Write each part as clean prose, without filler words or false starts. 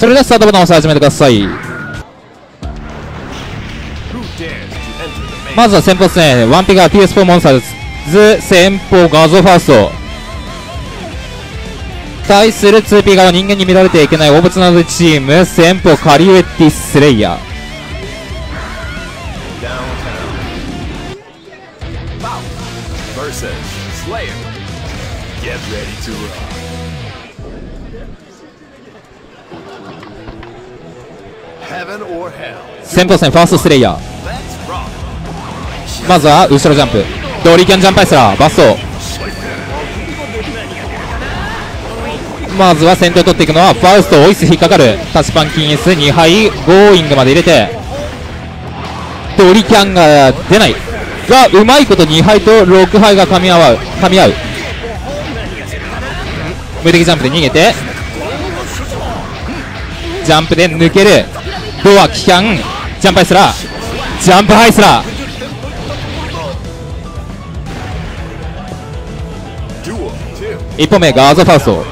それではスタートボタンを押して始めてください。まずは先鋒ですね。ワンピが PS4 モンスターズ先鋒画像ファースト対する 2P 側人間に見られてはいけない大物などチーム先鋒カリウエッティスレイヤー。先鋒戦ファーストスレイヤー。まずは後ろジャンプドリキャンジャンプアイスラーバスト。まずは先頭を取っていくのはファウスト。オイス引っかかるタチパンキン S2 杯ゴーイングまで入れてドリキャンが出ないがうまいこと2杯と6杯が噛み合う無敵ジャンプで逃げてジャンプで抜けるドアキャンジャンプアイスラージャンプハイスラー。1本目ガーゾファウスト。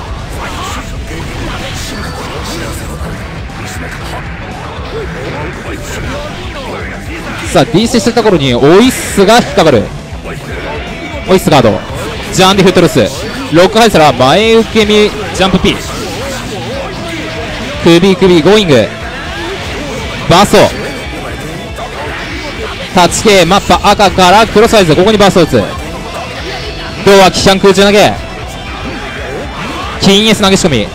さあ DC してた頃にオイスが引っかかるオイスガードジャンディフットロスロックハイスラー前受け身ジャンプ P 首ゴーイングバーストタッチ系マッパ赤からクロスアイズここにバースト打つドアキャン空中投げ金 S 投げ仕込み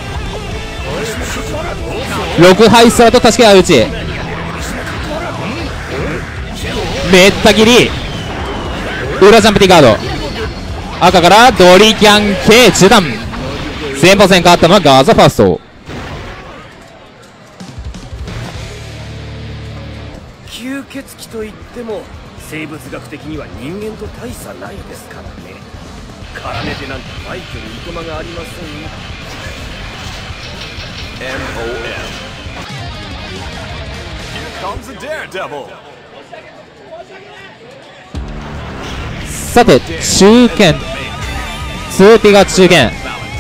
6ハイスラーとタッチ系相打ちめった切り裏ジャンプティガード赤からドリキャン系中段先鋒戦変わったのはガーザファースト。 吸血鬼といっても生物学的には人間と大差ないですからね。絡めてなんてバイクにいとまがありません。 さて中堅 2P が中堅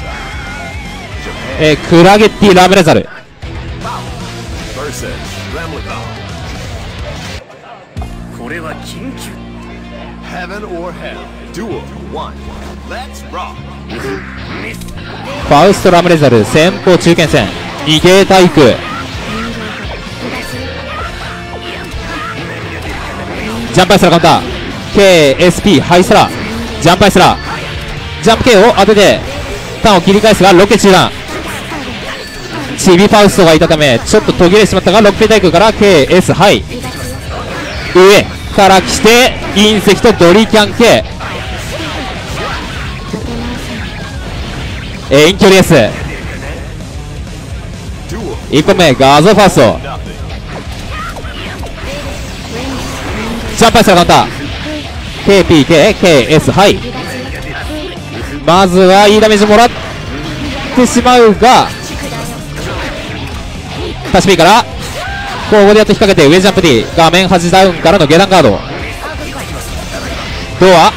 クラゲッティラブレザルこれは緊急ファウストラムレザル先鋒中堅戦逃げ体育ジャンプアイスラーカウンター KSP ハイスラージャンプアイスラージャンプ K を当ててターンを切り返すがロケ中段チビファウストがいたためちょっと途切れてしまったがロックペ対空から KS ハイ上から来て隕石とドリキャン K 遠距離 S 1本目ガーゾファーストジャンプアイスラーカウンター KPKKS はいまずはいいダメージもらってしまうがタッチ P から交互でやっと引っ掛けて上ジャンプ D 画面端ダウンからの下段ガードドア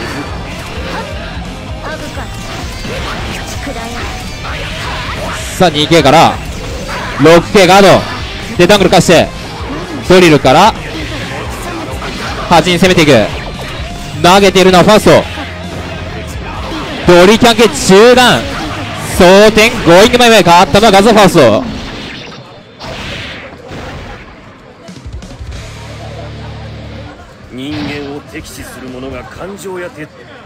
さあ 2K から 6K ガードでダングル返してドリルから端に攻めていく投げているのはファーストドリキャン系中段装填ゴーイング前々変わったのはガゾファースト人間を敵視する者が感情や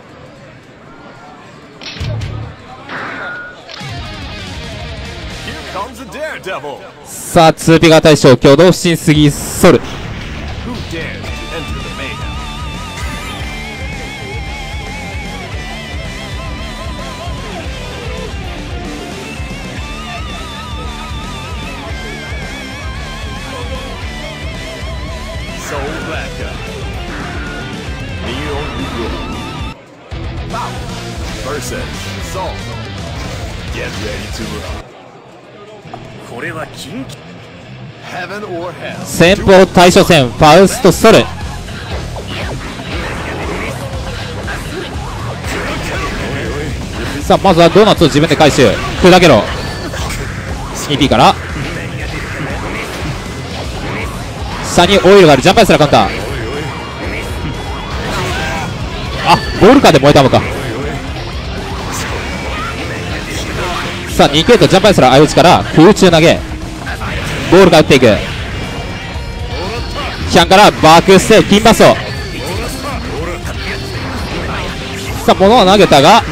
さあ 2P が大将挙動不審すぎソルこれは緊急先鋒対象戦ファウストソルさあまずはドーナツを自分で回収砕けろ 2P から下にオイルがある。ジャンプアイスラーカウンター。あ、ボールカーで燃えたのか。さあ 2K とジャンプアイスラー相打ちから空中投げ、ボールが打っていく。キャンからバックステピンバスト。さあ物は投げたが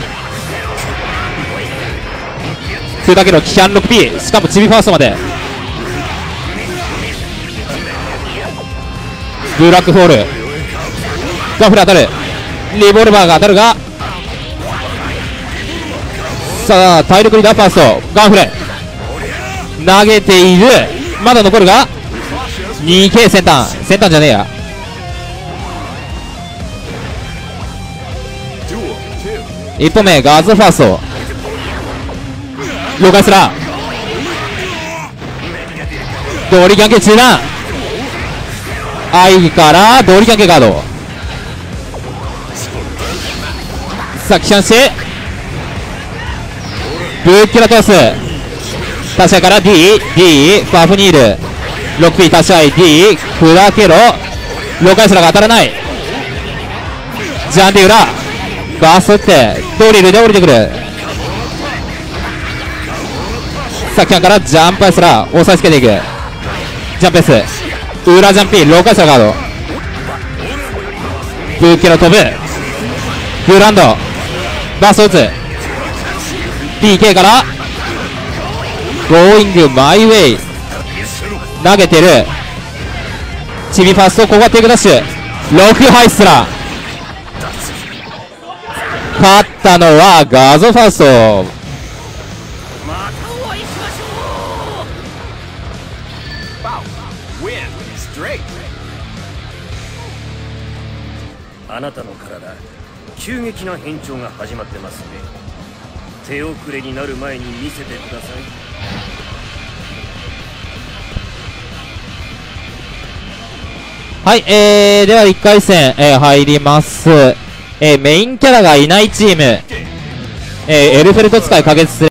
空だけどキャン 6P、 しかもチビファーストまで。ブラックホールガンフレ当たる。リボルバーが当たるが、さあ体力リーダーファーストガンフレ投げている。まだ残るが 2K 先端じゃねえや。1本目ガーズファースト了解すらドリキャン系中断。愛からドリキャン系ガード。さあキャンしてブッキラトス他社から D ファフニール 6P 他社 D クラケロ了解すらが当たらない。ジャンディ裏バース打ってドリルで降りてくる。さあキャンからジャンプアイスラー押さえつけていく。ジャンプエス裏ジャンピーローカイスラーガード。ブーケロ飛ぶグランドバースト打つ。 PK からゴーイングマイウェイ投げてる。チビファースト、ここはテイクダッシュ6ハイスラー。勝ったのはガゾファースト。 またお会いしましょう。あなたの体急激な変調が始まってますね。手遅れになる前に見せてください。 はい、では1回戦、入ります。メインキャラがいないチーム、エルフェルト使い可決する